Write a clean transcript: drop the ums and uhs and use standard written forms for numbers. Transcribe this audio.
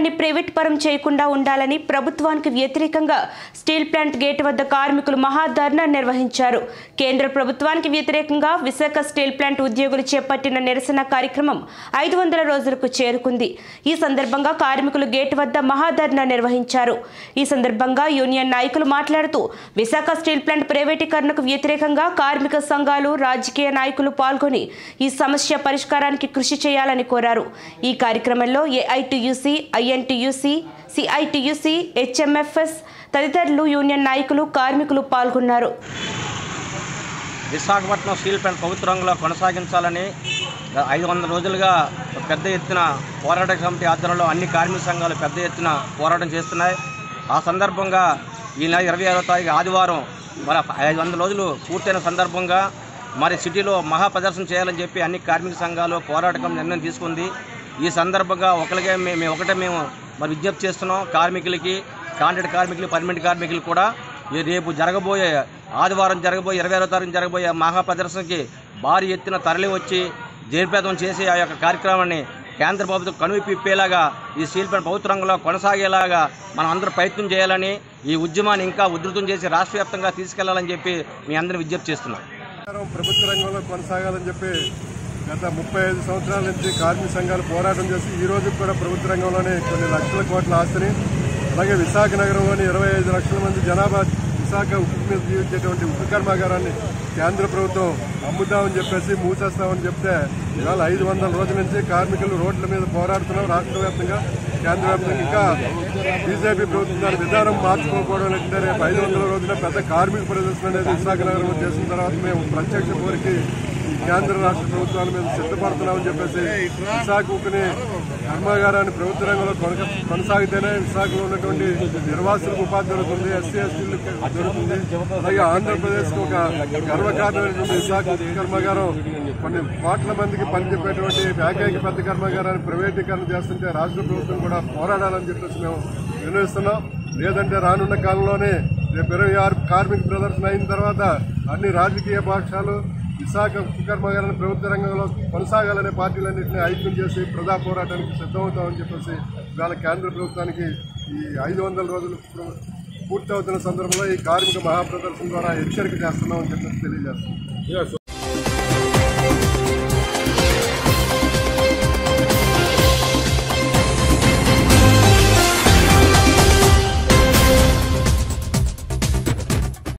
రంగాన్ని ప్రైవేట్ పరం చేయకుండా ఉండాలని ప్రభుత్వానికి వ్యతిరేకంగా స్టీల్ ప్లాంట్ గేట్ వద్ద కార్మికులు మహాధర్నా నిర్వహించారు. కేంద్ర ప్రభుత్వానికి వ్యతిరేకంగా విశాఖ స్టీల్ ప్లాంట్ ఉద్యోగులు చేపట్టిన నిరసన కార్యక్రమం 500 రోజులకు చేరుకుంది. ఈ సందర్భంగా కార్మికులు గేట్ వద్ద మహాధర్నా నిర్వహించారు. ఈ సందర్భంగా యూనియన్ నాయకులు మాట్లాడుతూ విశాఖ స్టీల్ ప్లాంట్ ప్రైవేటీకరణకు వ్యతిరేకంగా కార్మిక సంఘాలు, రాజకీయ నాయకులు పాల్గొని ఈ సమస్య పరిష్కారానికి కృషి చేయాలని కోరారు. ఈ కార్యక్రమంలో ఏఐటీయూసీ, ఐఎన్టీయూసీ, సిఐటీయూసీ, హెచ్ఎంఎఫ్ఎస్ తదితరులు యూనియన్ నాయకులు, కార్మికులు పాల్గొన్నారు. విశాఖపట్నం స్టీల్ ప్లాంట్ ప్రభుత్వ రంగంలో కొనసాగించాలని 500 రోజులుగా పెద్ద ఎత్తున పోరాట కమిటీ ఆధ్వర్యంలో అన్ని కార్మిక సంఘాలు పెద్ద ఎత్తున పోరాటం చేస్తున్నాయి. ఆ సందర్భంగా ఈ నెల 26వ తారీఖు ఆదివారం మరి 500 రోజులు పూర్తయిన సందర్భంగా మరి సిటీలో మహా ప్రదర్శన చేయాలని చెప్పి అన్ని కార్మిక సంఘాలు పోరాట కమిటీ నిర్ణయం తీసుకుంది. ఈ సందర్భంగా మేము మరి విజ్ఞప్తి చేస్తున్నాం. కార్మికులకి, కాంట్రాక్ట్ కార్మికులు, పర్మనెంట్ కార్మికులు కూడా రేపు జరగబోయే ఆదివారం 26వ తారీఖు జరగబోయే మహా ప్రదర్శనకి భారీ ఎత్తున తరలి వచ్చి జయప్రదం చేసి ఆ యొక్క కార్యక్రమాన్ని కేంద్ర ప్రభుత్వం కనువిప్పిప్పేలాగా ఈ స్టీల్ ప్లాంట్ ప్రభుత్వ రంగంలో కొనసాగేలాగా మనం అందరూ ప్రయత్నం చేయాలని, ఈ ఉద్యమాన్ని ఇంకా ఉధృతం చేసి రాష్ట్ర వ్యాప్తంగా తీసుకెళ్లాలని చెప్పి మీ అందరిని విజ్ఞప్తి చేస్తున్నాం. ప్రభుత్వ రంగంలో కొనసాగాలని చెప్పి గత 35 సంవత్సరాల నుంచి కార్మిక సంఘాలు పోరాటం చేసి ఈ రోజు కూడా ప్రభుత్వ రంగంలోనే కొన్ని లక్షల కోట్ల ఆస్తిని, అలాగే విశాఖ నగరంలోని 25 లక్షల మంది జనాభా విశాఖ ఉక్కు మీద జీవించేటువంటి ఉక్కు కర్మాగారాన్ని కేంద్ర ప్రభుత్వం అమ్ముతామని చెప్పేసి మూసేస్తామని చెప్తే ఇవాళ 500 రోజుల నుంచి కార్మికులు రోడ్ల మీద పోరాడుతున్నాం. రాష్ట్ర వ్యాప్తంగా, కేంద్ర వ్యాప్తంగా ఇంకా బీజేపీ ప్రభుత్వం దాని విధానం మార్చుకోకపోవడం లేకుంటే రేపు 500 రోజున పెద్ద కార్మిక ప్రదర్శన అనేది విశాఖ నగరంలో చేసిన తర్వాత మేము ప్రత్యక్ష పోరికి కేంద్ర రాష్ట్ర ప్రభుత్వాల మీద సిద్ధపడుతున్నామని చెప్పేసి విశాఖ ఉక్కుని కర్మాగారాన్ని ప్రభుత్వ రంగంలో కొనసాగితేనే విశాఖలో ఉన్నటువంటి నిర్వాసులకు ఉపాధి దొరుకుతుంది, ఎస్సీ ఎస్టీలకు దొరుకుతుంది. అలాగే ఆంధ్రప్రదేశ్కి ఒక గర్వకారణమైనటువంటి విశాఖ ఉక్కు కర్మాగారం కొన్ని కోట్ల మందికి పనిచేపేటువంటి ఏకైక పెద్ద కర్మాగారాన్ని ప్రైవేటీకరణ చేస్తుంటే రాష్ట్ర ప్రభుత్వం కూడా పోరాడాలని చెప్పేసి మేము నిర్ణయిస్తున్నాం. లేదంటే రానున్న కాలంలోనే రేపు 26 కార్మిక ప్రదర్శన అయిన తర్వాత అన్ని రాజకీయ పక్షాలు విశాఖ ఉక్కు కర్మాగారాన్ని ప్రభుత్వ రంగంలో కొనసాగాలనే పార్టీలన్నింటినీ ఐక్యం చేసి ప్రజా పోరాటానికి సిద్ధమవుతామని చెప్పేసి ఇవాళ కేంద్ర ప్రభుత్వానికి ఈ 500 రోజులు పూర్తవుతున్న సందర్భంలో ఈ కార్మిక మహాప్రదర్శన ద్వారా హెచ్చరిక చేస్తున్నామని చెప్పేసి తెలియజేస్తున్నాం.